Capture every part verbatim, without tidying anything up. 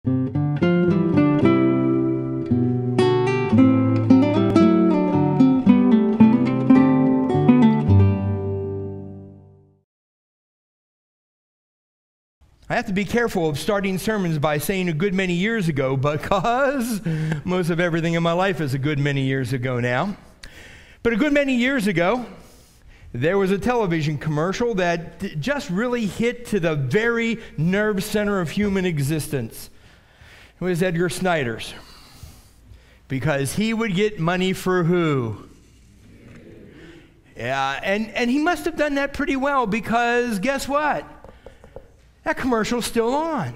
I have to be careful of starting sermons by saying a good many years ago, because most of everything in my life is a good many years ago now. But a good many years ago, there was a television commercial that just really hit to the very nerve center of human existence. It was Edgar Snyder's. Because he would get money for who? Yeah, and, and he must have done that pretty well, because guess what? That commercial's still on.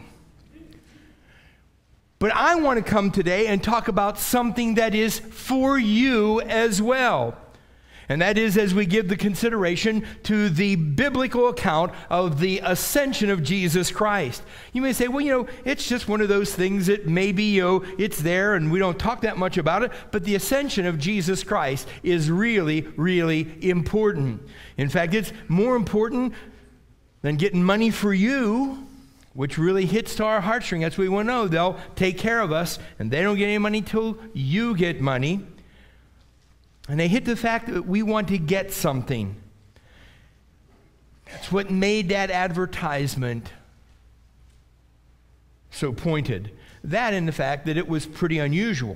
But I want to come today and talk about something that is for you as well. And that is as we give the consideration to the biblical account of the ascension of Jesus Christ. You may say, well, you know, it's just one of those things that maybe, you know, it's there and we don't talk that much about it, but the ascension of Jesus Christ is really, really important. In fact, it's more important than getting money for you, which really hits to our heartstring. That's what we want to know. They'll take care of us, and they don't get any money till you get money. And they hit the fact that we want to get something. That's what made that advertisement so pointed. That and the fact that it was pretty unusual.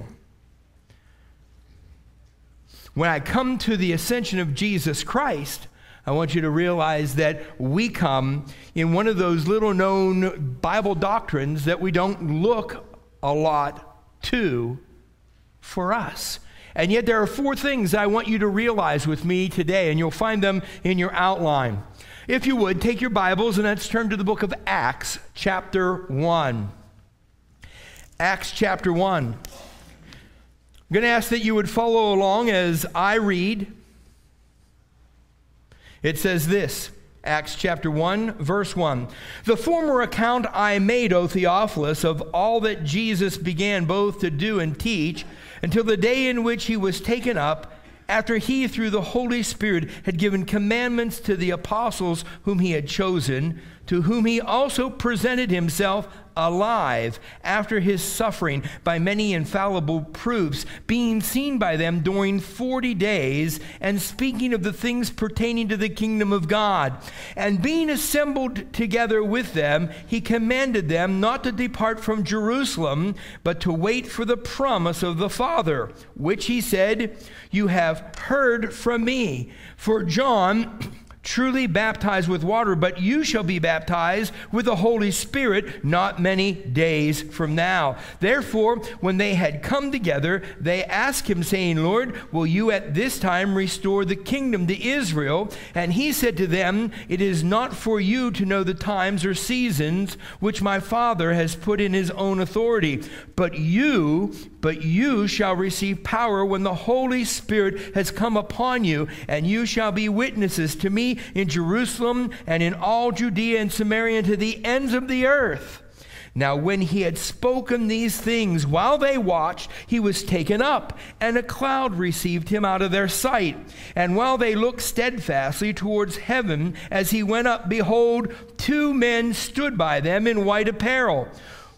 When I come to the ascension of Jesus Christ, I want you to realize that we come in one of those little known Bible doctrines that we don't look a lot to for us. And yet there are four things I want you to realize with me today, and you'll find them in your outline. If you would, take your Bibles and let's turn to the book of Acts, chapter one. Acts chapter one. I'm going to ask that you would follow along as I read. It says this, Acts chapter one, verse one. The former account I made, O Theophilus, of all that Jesus began both to do and teach, until the day in which he was taken up, after he, through the Holy Spirit, had given commandments to the apostles whom he had chosen, to whom he also presented himself alive after his suffering by many infallible proofs, being seen by them during forty days, and speaking of the things pertaining to the kingdom of God. And being assembled together with them, he commanded them not to depart from Jerusalem, but to wait for the promise of the Father, which he said, you have heard from me. For John truly baptized with water, but you shall be baptized with the Holy Spirit not many days from now. Therefore, when they had come together, they asked him, saying, Lord, will you at this time restore the kingdom to Israel? And he said to them, it is not for you to know the times or seasons which my Father has put in his own authority, but you, but you shall receive power when the Holy Spirit has come upon you, and you shall be witnesses to me in Jerusalem and in all Judea and Samaria and to the ends of the earth. Now when he had spoken these things, while they watched, he was taken up, and a cloud received him out of their sight. And while they looked steadfastly towards heaven as he went up, behold, two men stood by them in white apparel,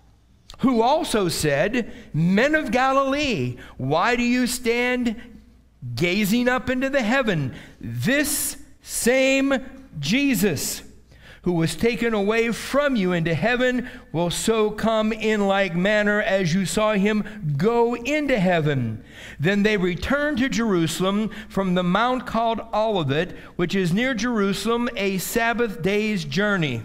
who also said, Men of Galilee, why do you stand gazing up into the heaven? This same Jesus, who was taken away from you into heaven, will so come in like manner as you saw him go into heaven. Then they returned to Jerusalem from the mount called Olivet, which is near Jerusalem, a Sabbath day's journey.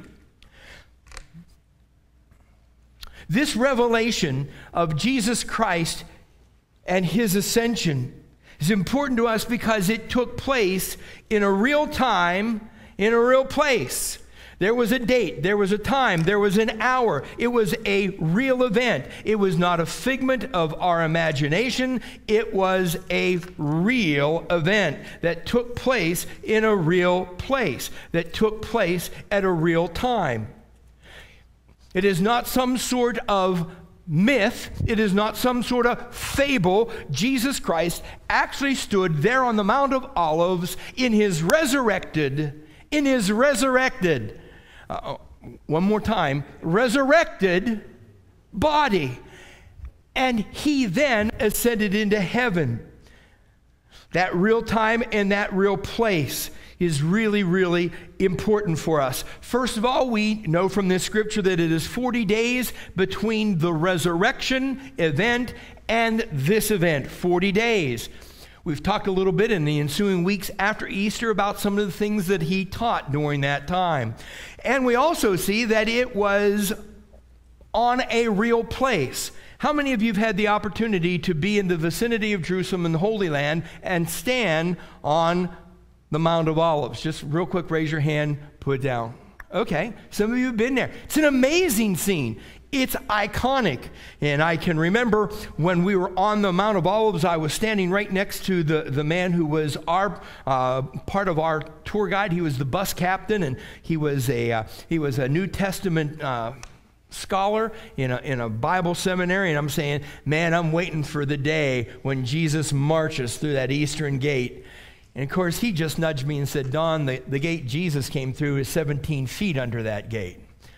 This revelation of Jesus Christ and his ascension is important to us because it took place in a real time, in a real place. There was a date, there was a time, there was an hour. It was a real event. It was not a figment of our imagination. It was a real event that took place in a real place, that took place at a real time. It is not some sort of myth. It is not some sort of fable. Jesus Christ actually stood there on the Mount of Olives in his resurrected, in his resurrected, uh, one more time, resurrected body. And he then ascended into heaven. That real time and that real place is really, really important for us. First of all, we know from this scripture that it is forty days between the resurrection event and this event, forty days. We've talked a little bit in the ensuing weeks after Easter about some of the things that he taught during that time. And we also see that it was on a real place. How many of you have had the opportunity to be in the vicinity of Jerusalem in the Holy Land and stand on the Mount of Olives? Just real quick, raise your hand, put it down. Okay, some of you have been there. It's an amazing scene. It's iconic. And I can remember when we were on the Mount of Olives, I was standing right next to the, the man who was our uh, part of our tour guide. He was the bus captain, and he was a, uh, he was a New Testament uh, scholar in a, in a Bible seminary. And I'm saying, man, I'm waiting for the day when Jesus marches through that eastern gate. And of course, he just nudged me and said, Don, the, the gate Jesus came through is seventeen feet under that gate.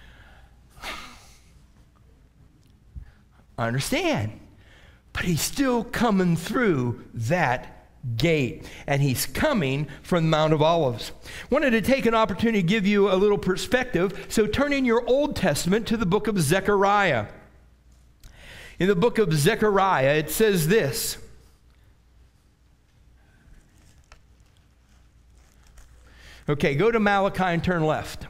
I understand. But he's still coming through that gate. And he's coming from the Mount of Olives. Wanted to take an opportunity to give you a little perspective. So turn in your Old Testament to the book of Zechariah. In the book of Zechariah, it says this. Okay, go to Malachi and turn left.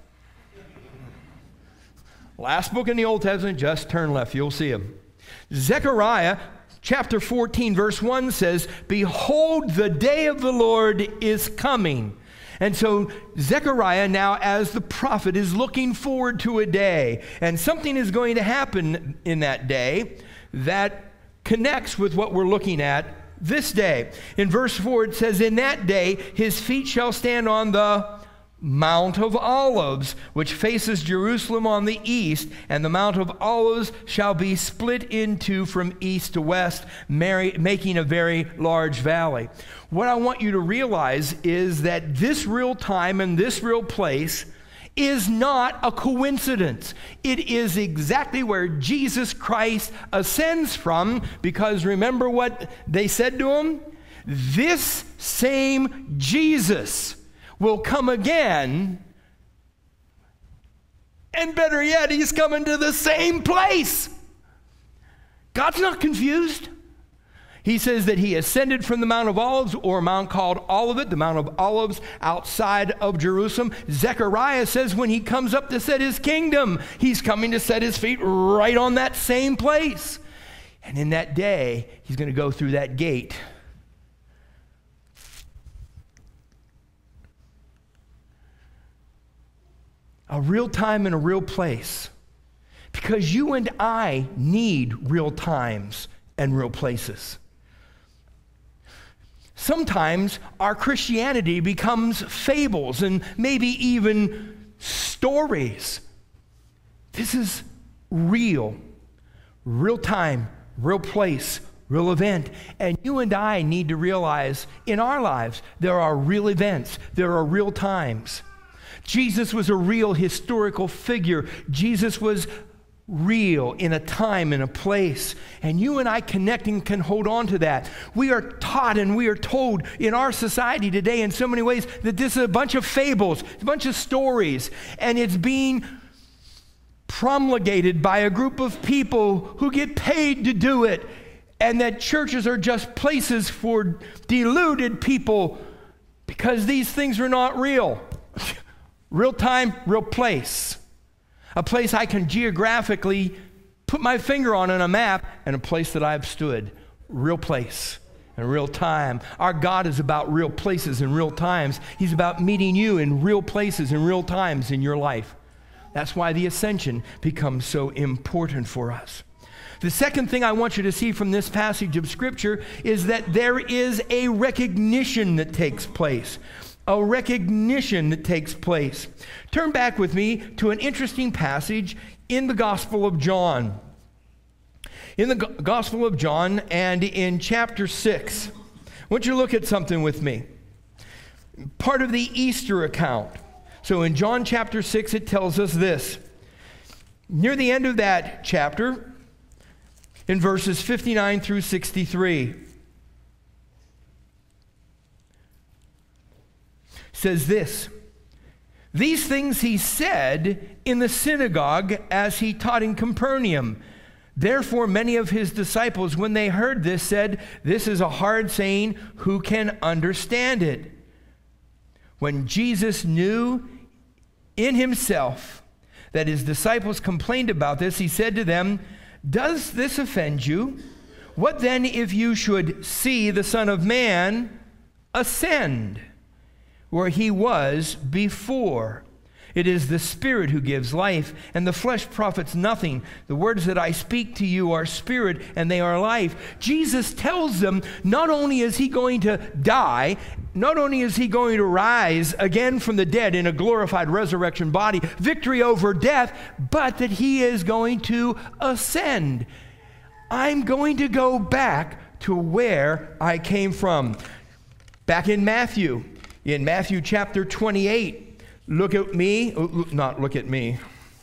Last book in the Old Testament, just turn left. You'll see him. Zechariah chapter fourteen, verse one says, behold, the day of the Lord is coming. And so Zechariah now, as the prophet, is looking forward to a day. And something is going to happen in that day that connects with what we're looking at this day. In verse four, it says, in that day, his feet shall stand on the Mount of Olives, which faces Jerusalem on the east, and the Mount of Olives shall be split into from east to west, making a very large valley. What I want you to realize is that this real time and this real place is not a coincidence. It is exactly where Jesus Christ ascends from, because remember what they said to him? This same Jesus will come again, and better yet, he's coming to the same place. God's not confused. He says that he ascended from the Mount of Olives, or a mount called Olivet, the Mount of Olives outside of Jerusalem. Zechariah says when he comes up to set his kingdom, he's coming to set his feet right on that same place. And in that day, he's going to go through that gate. A real time and a real place. Because you and I need real times and real places. Sometimes our Christianity becomes fables and maybe even stories. This is real. Real time, real place, real event. And you and I need to realize in our lives there are real events, there are real times. Jesus was a real historical figure. Jesus was real in a time and a place. And you and I connecting can hold on to that. We are taught and we are told in our society today in so many ways that this is a bunch of fables, a bunch of stories, and it's being promulgated by a group of people who get paid to do it, and that churches are just places for deluded people because these things are not real. Real time, real place. A place I can geographically put my finger on in a map, and a place that I've stood. Real place and real time. Our God is about real places and real times. He's about meeting you in real places and real times in your life. That's why the ascension becomes so important for us. The second thing I want you to see from this passage of Scripture is that there is a recognition that takes place. A recognition that takes place. Turn back with me to an interesting passage in the Gospel of John. In the Gospel of John and in chapter six. I want you to look at something with me. Part of the Easter account. So in John chapter six, it tells us this. Near the end of that chapter, in verses fifty-nine through sixty-three. Says this, "These things he said in the synagogue as he taught in Capernaum. Therefore many of his disciples, when they heard this, said, 'This is a hard saying, who can understand it?' When Jesus knew in himself that his disciples complained about this, he said to them, 'Does this offend you? What then if you should see the Son of Man ascend where he was before? It is the Spirit who gives life, and the flesh profits nothing. The words that I speak to you are spirit, and they are life." Jesus tells them not only is he going to die, not only is he going to rise again from the dead in a glorified resurrection body, victory over death, but that he is going to ascend. I'm going to go back to where I came from. Back in Matthew, in Matthew chapter twenty-eight, look at me, not look at me.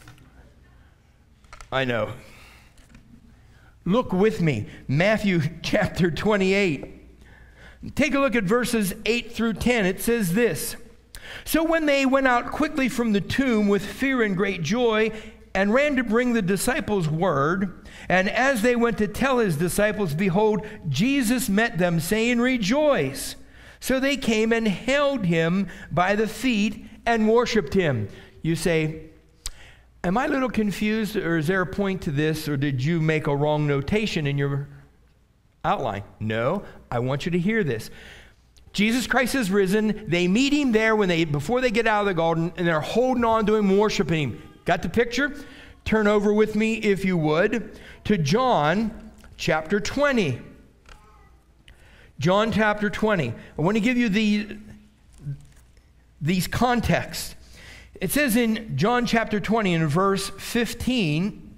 I know. Look with me, Matthew chapter twenty-eight. Take a look at verses eight through ten. It says this, "So when they went out quickly from the tomb with fear and great joy, and ran to bring the disciples word, and as they went to tell his disciples, behold, Jesus met them, saying, 'Rejoice.' So they came and held him by the feet and worshiped him." You say, am I a little confused, or is there a point to this, or did you make a wrong notation in your outline? No, I want you to hear this. Jesus Christ is risen. They meet him there when they before they get out of the garden, and they're holding on to him, worshiping him. Got the picture? Turn over with me, if you would, to John chapter twenty. John chapter twenty. I want to give you the, these contexts. It says in John chapter twenty in verse fifteen,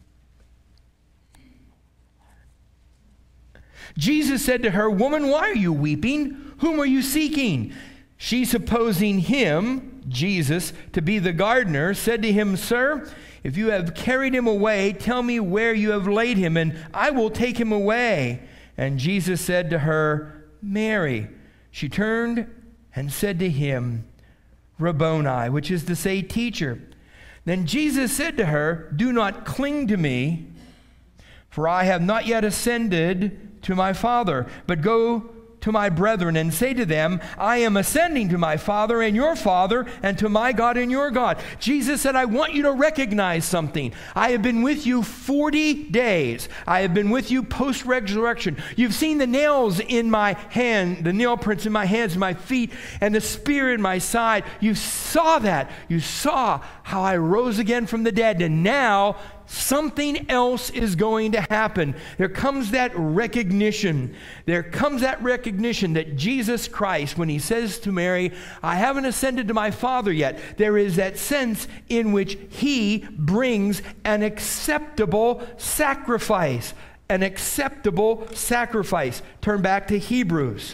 Jesus said to her, "Woman, why are you weeping? Whom are you seeking?" She, supposing him, Jesus, to be the gardener, said to him, "Sir, if you have carried him away, tell me where you have laid him, and I will take him away." And Jesus said to her, "Mary." She turned and said to him, "Rabboni," which is to say, teacher. Then Jesus said to her, "Do not cling to me, for I have not yet ascended to my Father, but go to my brethren and say to them, I am ascending to my Father and your Father, and to my God and your God." Jesus said, I want you to recognize something. I have been with you forty days. I have been with you post-resurrection. You've seen the nails in my hand, the nail prints in my hands and my feet, and the spear in my side. You saw that. You saw how I rose again from the dead, and now something else is going to happen. There comes that recognition. There comes that recognition that Jesus Christ, when he says to Mary, I haven't ascended to my Father yet, there is that sense in which he brings an acceptable sacrifice. An acceptable sacrifice. Turn back to Hebrews.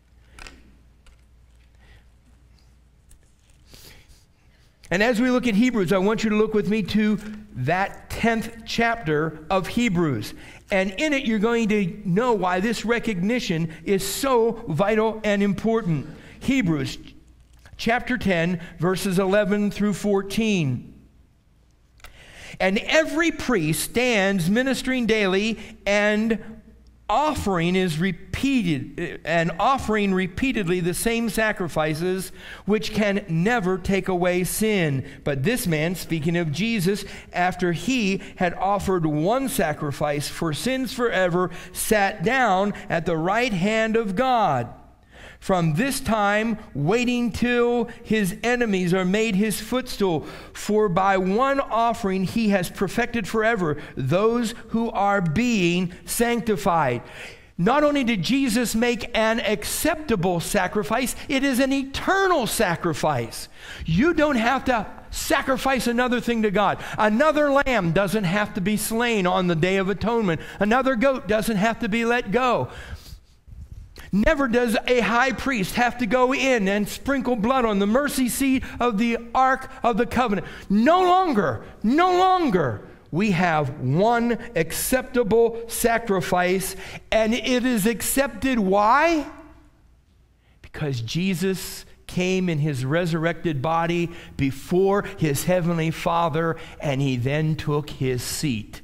And as we look at Hebrews, I want you to look with me to that tenth chapter of Hebrews. And in it, you're going to know why this recognition is so vital and important. Hebrews chapter ten, verses eleven through fourteen. "And every priest stands ministering daily and offering is repeated and offering repeatedly the same sacrifices which can never take away sin. But this man," speaking of Jesus, "after he had offered one sacrifice for sins forever, sat down at the right hand of God. From this time, waiting till his enemies are made his footstool. For by one offering he has perfected forever those who are being sanctified." Not only did Jesus make an acceptable sacrifice, it is an eternal sacrifice. You don't have to sacrifice another thing to God. Another lamb doesn't have to be slain on the Day of Atonement. Another goat doesn't have to be let go. Never does a high priest have to go in and sprinkle blood on the mercy seat of the Ark of the Covenant. No longer, no longer we have one acceptable sacrifice, and it is accepted. Why? Because Jesus came in his resurrected body before his heavenly Father, and he then took his seat.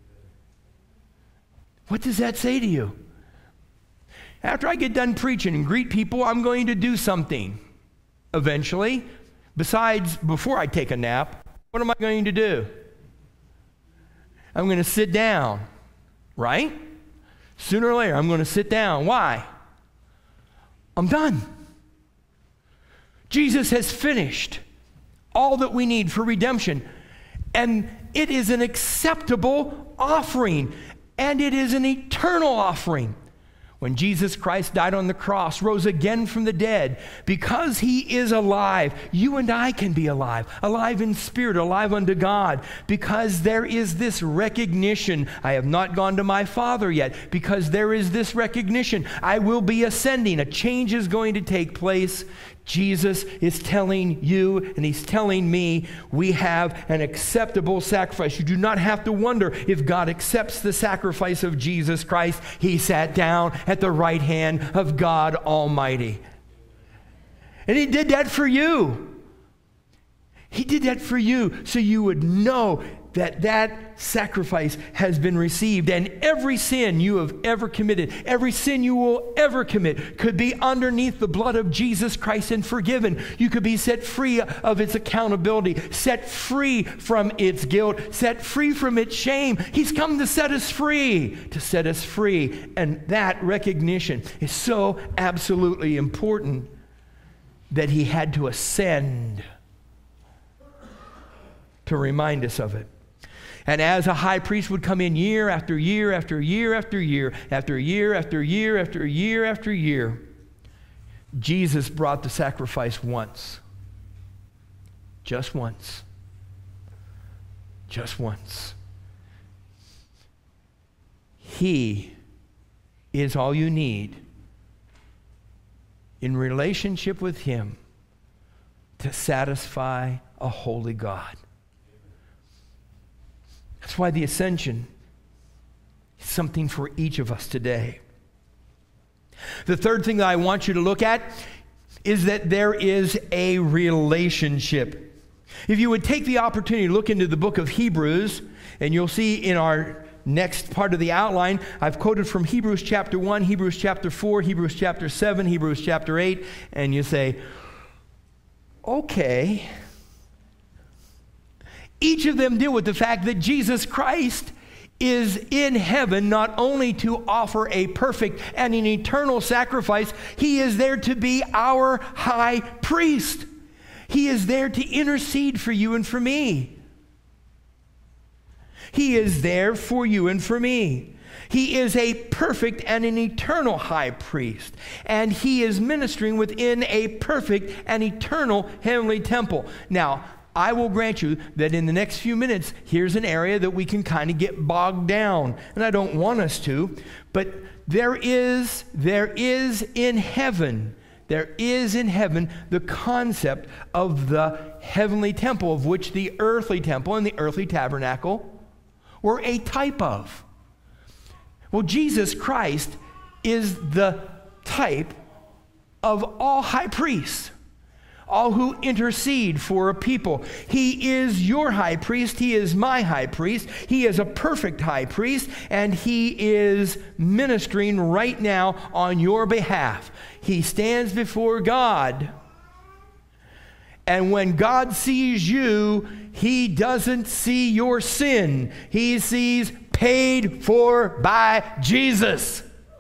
What does that say to you? After I get done preaching and greet people, I'm going to do something eventually. Besides, before I take a nap, what am I going to do? I'm going to sit down, right? Sooner or later, I'm going to sit down. Why? I'm done. Jesus has finished all that we need for redemption, and it is an acceptable offering, and it is an eternal offering. When Jesus Christ died on the cross, rose again from the dead, because he is alive, you and I can be alive, alive in spirit, alive unto God, because there is this recognition. I have not gone to my Father yet, because there is this recognition. I will be ascending. A change is going to take place. Jesus is telling you, and he's telling me, we have an acceptable sacrifice. You do not have to wonder if God accepts the sacrifice of Jesus Christ. He sat down at the right hand of God Almighty. And he did that for you. He did that for you so you would know that that sacrifice has been received, and every sin you have ever committed, every sin you will ever commit, could be underneath the blood of Jesus Christ and forgiven. You could be set free of its accountability, set free from its guilt, set free from its shame. He's come to set us free, to set us free. And that recognition is so absolutely important that he had to ascend to remind us of it. And as a high priest would come in year after year after year after year after year after year after year after year, Jesus brought the sacrifice once. Just once. Just once. He is all you need in relationship with him to satisfy a holy God. That's why the ascension is something for each of us today. The third thing that I want you to look at is that there is a relationship. If you would take the opportunity to look into the book of Hebrews, and you'll see in our next part of the outline, I've quoted from Hebrews chapter one, Hebrews chapter four, Hebrews chapter seven, Hebrews chapter eight, and you say, okay. Each of them deal with the fact that Jesus Christ is in heaven not only to offer a perfect and an eternal sacrifice, he is there to be our high priest. He is there to intercede for you and for me. He is there for you and for me. He is a perfect and an eternal high priest, and he is ministering within a perfect and eternal heavenly temple. Now, I will grant you that in the next few minutes, here's an area that we can kind of get bogged down, and I don't want us to, but there is, there is in heaven, there is in heaven the concept of the heavenly temple, of which the earthly temple and the earthly tabernacle were a type of. Well, Jesus Christ is the type of all high priests, all who intercede for a people. He is your high priest. He is my high priest. He is a perfect high priest, and he is ministering right now on your behalf. He stands before God, and when God sees you, he doesn't see your sin. He sees paid for by Jesus.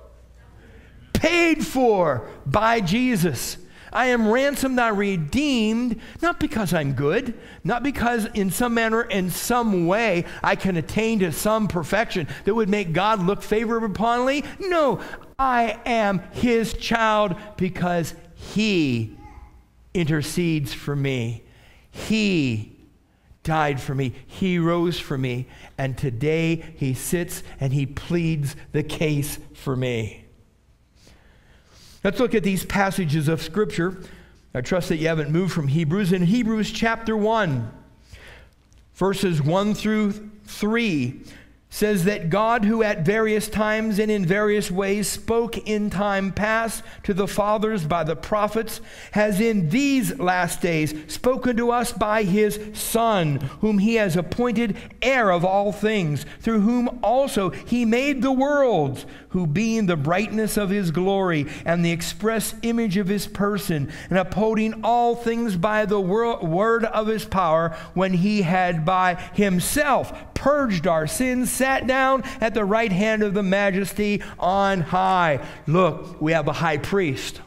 Paid for by Jesus. I am ransomed, I redeemed, not because I'm good, not because in some manner, in some way, I can attain to some perfection that would make God look favorably upon me. No, I am his child because he intercedes for me. He died for me. He rose for me. And today he sits and he pleads the case for me. Let's look at these passages of Scripture. I trust that you haven't moved from Hebrews. In Hebrews chapter one, verses one through three says that God, who at various times and in various ways spoke in time past to the fathers by the prophets, has in these last days spoken to us by his Son, whom he has appointed heir of all things, through whom also he made the worlds, who being the brightness of his glory and the express image of his person, and upholding all things by the wor- word of his power, when he had by himself purged our sins, sat down at the right hand of the Majesty on high. Look, we have a high priest.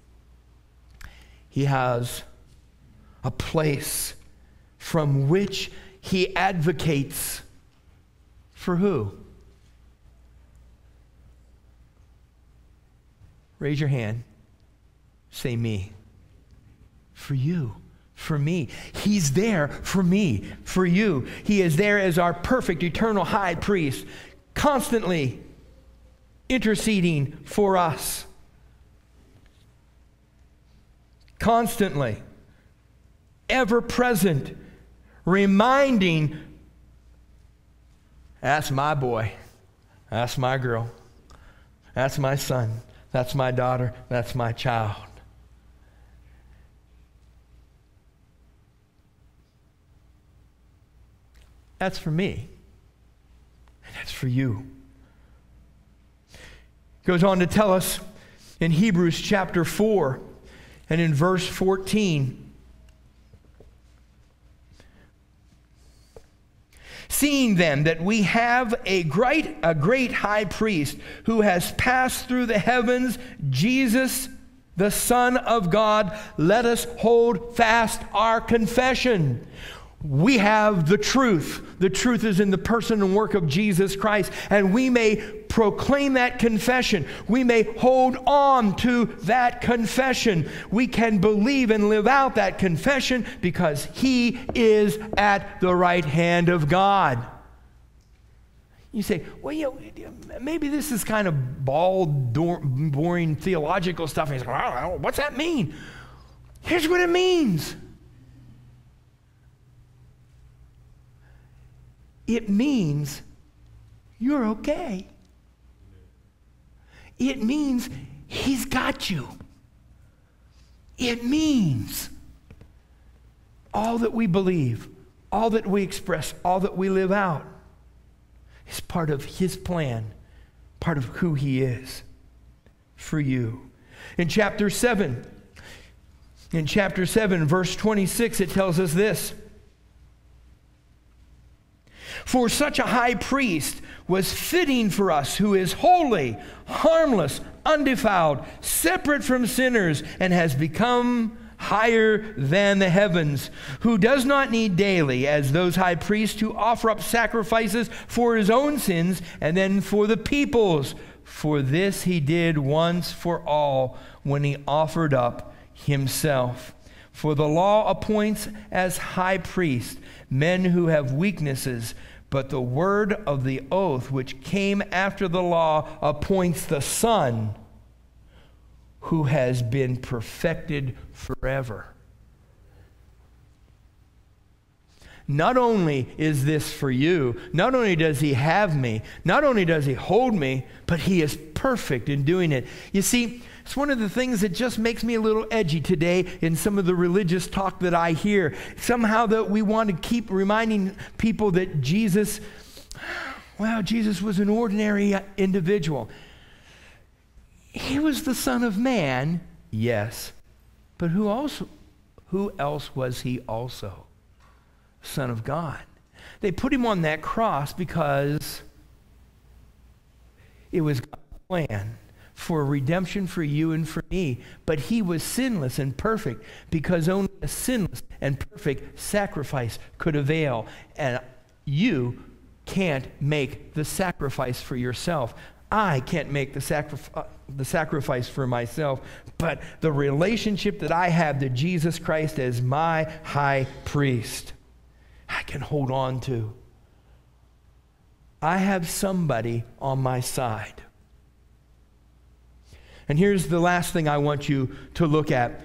He has a place from which he advocates for who? Raise your hand. Say me. For you. For me. He's there for me, for you. He is there as our perfect, eternal high priest, constantly interceding for us. Constantly. Ever present. Reminding, that's my boy. That's my girl. That's my son. That's my daughter. That's my child. That's for me. And that's for you. Goes on to tell us in Hebrews chapter four and in verse fourteen. Seeing then that we have a great, a great high priest who has passed through the heavens, Jesus, the Son of God, let us hold fast our confession. We have the truth. The truth is in the person and work of Jesus Christ, and we may proclaim that confession. We may hold on to that confession. We can believe and live out that confession because he is at the right hand of God. You say, well, you know, maybe this is kind of bald, boring theological stuff. And he's like, well, what's that mean? Here's what it means. It means you're okay. It means he's got you. It means all that we believe, all that we express, all that we live out is part of his plan, part of who he is for you. In chapter seven, in chapter seven, verse twenty-six, it tells us this. For such a high priest was fitting for us, who is holy, harmless, undefiled, separate from sinners, and has become higher than the heavens, who does not need daily, as those high priests, to offer up sacrifices for his own sins and then for the people's. For this he did once for all when he offered up himself. For the law appoints as high priest men who have weaknesses, but the word of the oath which came after the law appoints the Son who has been perfected forever. Not only is this for you, not only does he have me, not only does he hold me, but he is perfect in doing it. You see, it's one of the things that just makes me a little edgy today in some of the religious talk that I hear. Somehow that we want to keep reminding people that Jesus, well, Jesus was an ordinary individual. He was the Son of Man, yes, but who also, who else was he also? Son of God. They put him on that cross because it was God's plan for redemption for you and for me. But he was sinless and perfect because only a sinless and perfect sacrifice could avail. And you can't make the sacrifice for yourself. I can't make the, sacrif- uh, the sacrifice for myself. But the relationship that I have to Jesus Christ as my high priest, I can hold on to. I have somebody on my side. And here's the last thing I want you to look at.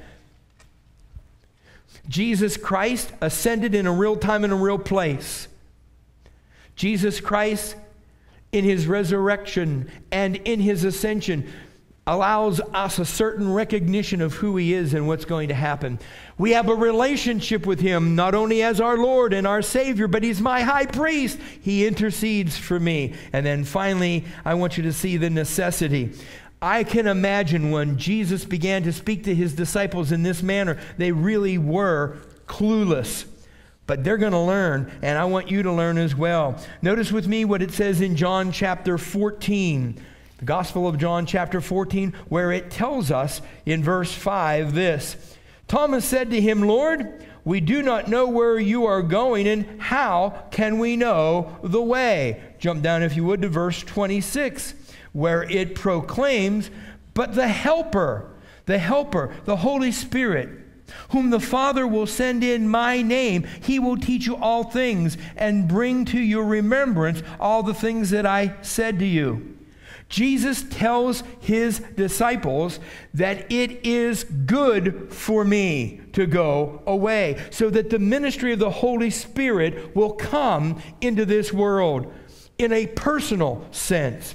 Jesus Christ ascended in a real time and a real place. Jesus Christ, in his resurrection and in his ascension, allows us a certain recognition of who he is and what's going to happen. We have a relationship with him, not only as our Lord and our Savior, but he's my high priest. He intercedes for me. And then finally, I want you to see the necessity. I can imagine when Jesus began to speak to his disciples in this manner, they really were clueless. But they're going to learn, and I want you to learn as well. Notice with me what it says in John chapter fourteen. The Gospel of John chapter fourteen, where it tells us in verse five this. Thomas said to him, Lord, we do not know where you are going, and how can we know the way? Jump down, if you would, to verse twenty-six, where it proclaims, but the Helper, the Helper, the Holy Spirit, whom the Father will send in my name, he will teach you all things and bring to your remembrance all the things that I said to you. Jesus tells his disciples that it is good for me to go away, so that the ministry of the Holy Spirit will come into this world in a personal sense.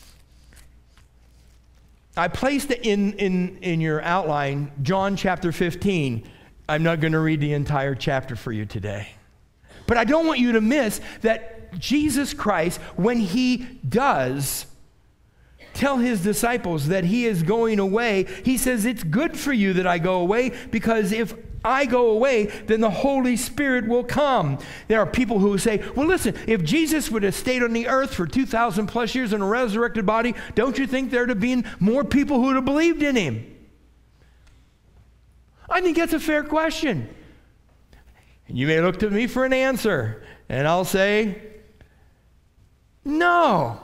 I placed in, in, in your outline John chapter fifteen. I'm not going to read the entire chapter for you today. But I don't want you to miss that Jesus Christ, when he does tell his disciples that he is going away, he says, it's good for you that I go away, because if I go away, then the Holy Spirit will come. There are people who say, well, listen, if Jesus would have stayed on the earth for two thousand plus years in a resurrected body, don't you think there would have been more people who would have believed in him? I think that's a fair question. And you may look to me for an answer, and I'll say, no.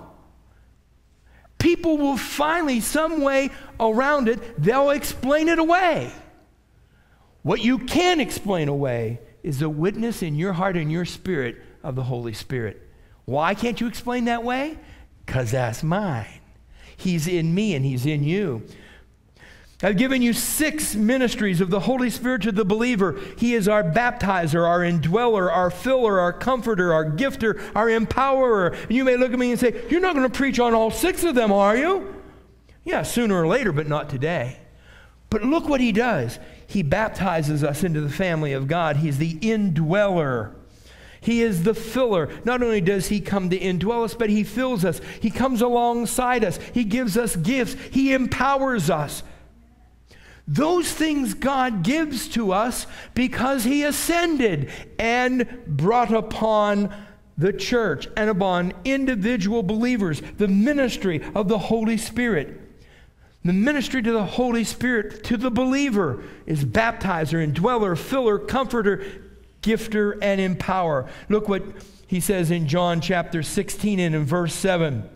People will finally, some way around it, they'll explain it away. What you can explain away is the witness in your heart and your spirit of the Holy Spirit. Why can't you explain that way? Because that's mine. He's in me and he's in you. I've given you six ministries of the Holy Spirit to the believer. He is our baptizer, our indweller, our filler, our comforter, our gifter, our empowerer. And you may look at me and say, you're not going to preach on all six of them, are you? Yeah, sooner or later, but not today. But look what he does. He baptizes us into the family of God. He's the indweller. He is the filler. Not only does he come to indwell us, but he fills us. He comes alongside us. He gives us gifts. He empowers us. Those things God gives to us because he ascended and brought upon the church and upon individual believers the ministry of the Holy Spirit. The ministry to the Holy Spirit to the believer is baptizer, indweller, filler, comforter, gifter, and empower. Look what he says in John chapter sixteen and in verse seven.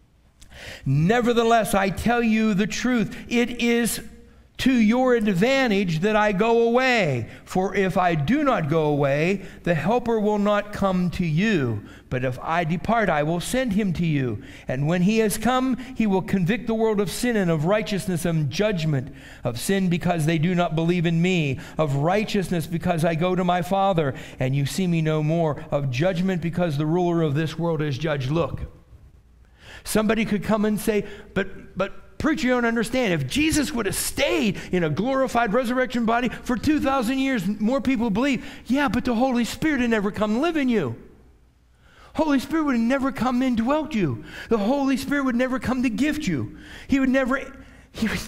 Nevertheless, I tell you the truth, it is to your advantage that I go away. For if I do not go away, the Helper will not come to you. But if I depart, I will send him to you. And when he has come, he will convict the world of sin and of righteousness and judgment. Of sin because they do not believe in me. Of righteousness because I go to my Father, and you see me no more. Of judgment because the ruler of this world is judged. Look, somebody could come and say, but, but, preacher, you don't understand. If Jesus would have stayed in a glorified resurrection body for two thousand years, more people believe. Yeah, but the Holy Spirit had never come live in you. Holy Spirit would have never come and dwelt you. The Holy Spirit would never come to gift you. He would never, he would,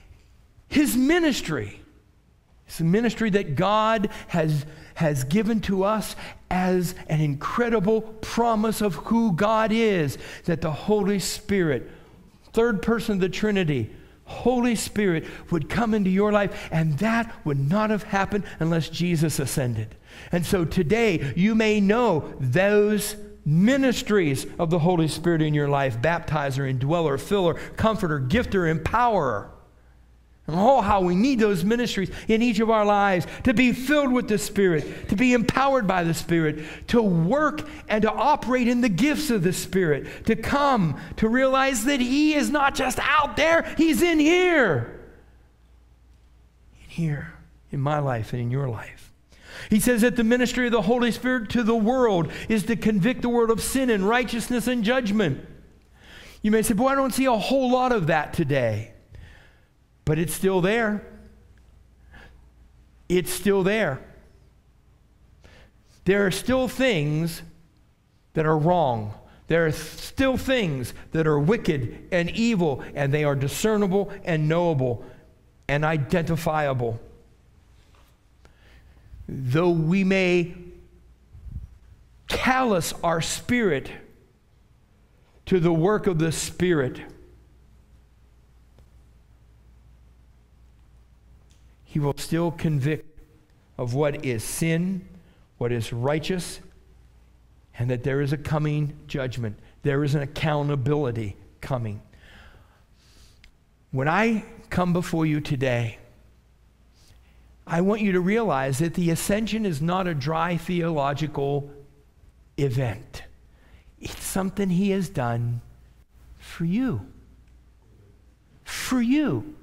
his ministry, it's a ministry that God has, has given to us as an incredible promise of who God is, that the Holy Spirit, third person of the Trinity, Holy Spirit, would come into your life, and that would not have happened unless Jesus ascended. And so today, you may know those ministries of the Holy Spirit in your life: baptizer, indweller, filler, comforter, gifter, empowerer. And oh, how we need those ministries in each of our lives to be filled with the Spirit, to be empowered by the Spirit, to work and to operate in the gifts of the Spirit, to come to realize that he is not just out there, he's in here. In here, in my life and in your life. He says that the ministry of the Holy Spirit to the world is to convict the world of sin and righteousness and judgment. You may say, boy, I don't see a whole lot of that today. But it's still there. It's still there. There are still things that are wrong. There are still things that are wicked and evil, and they are discernible and knowable and identifiable. Though we may callous our spirit to the work of the Spirit, He will still convict of what is sin, what is righteous, and that there is a coming judgment. There is an accountability coming. When I come before you today, I want you to realize that the ascension is not a dry theological event. It's something He has done for you. For you.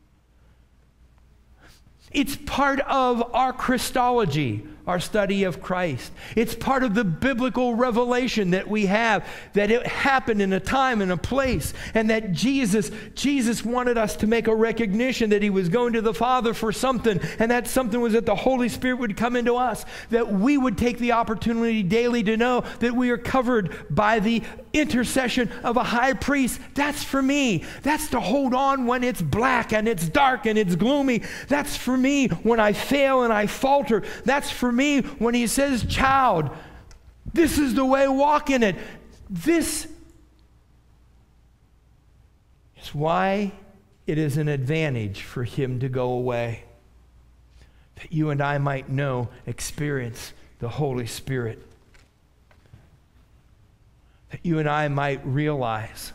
It's part of our Christology, our study of Christ. It's part of the biblical revelation that we have, that it happened in a time and a place, and that Jesus, Jesus wanted us to make a recognition that He was going to the Father for something, and that something was that the Holy Spirit would come into us, that we would take the opportunity daily to know that we are covered by the intercession of a high priest. That's for me. That's to hold on when it's black and it's dark and it's gloomy. That's for me when I fail and I falter. That's for me when He says, child, this is the way, walk in it. This is why it is an advantage for Him to go away, that you and I might know, experience the Holy Spirit, that you and I might realize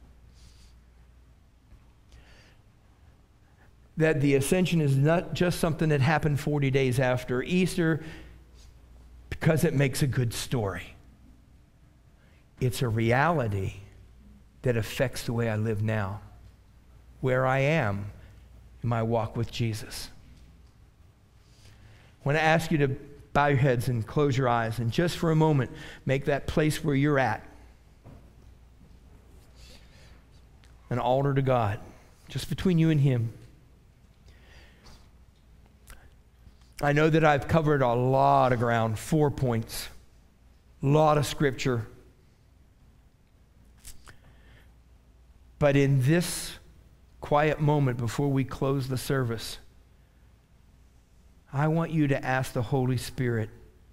that the ascension is not just something that happened forty days after Easter because it makes a good story. It's a reality that affects the way I live now, where I am in my walk with Jesus. I want to ask you to bow your heads and close your eyes, and just for a moment, make that place where you're at an altar to God, just between you and Him. I know that I've covered a lot of ground, four points, a lot of scripture. But in this quiet moment before we close the service, I want you to ask the Holy Spirit,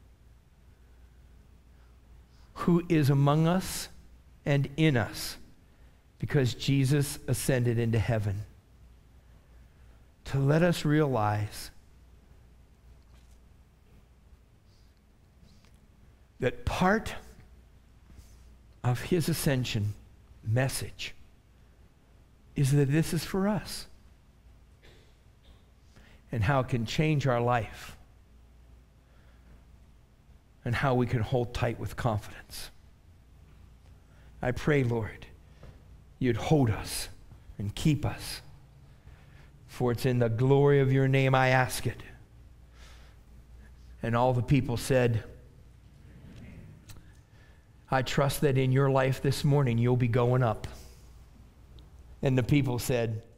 who is among us and in us, because Jesus ascended into heaven, to let us realize that part of His ascension message is that this is for us, and how it can change our life, and how we can hold tight with confidence. I pray, Lord, You'd hold us and keep us, for it's in the glory of Your name I ask it. And all the people said, I trust that in your life this morning you'll be going up. And the people said,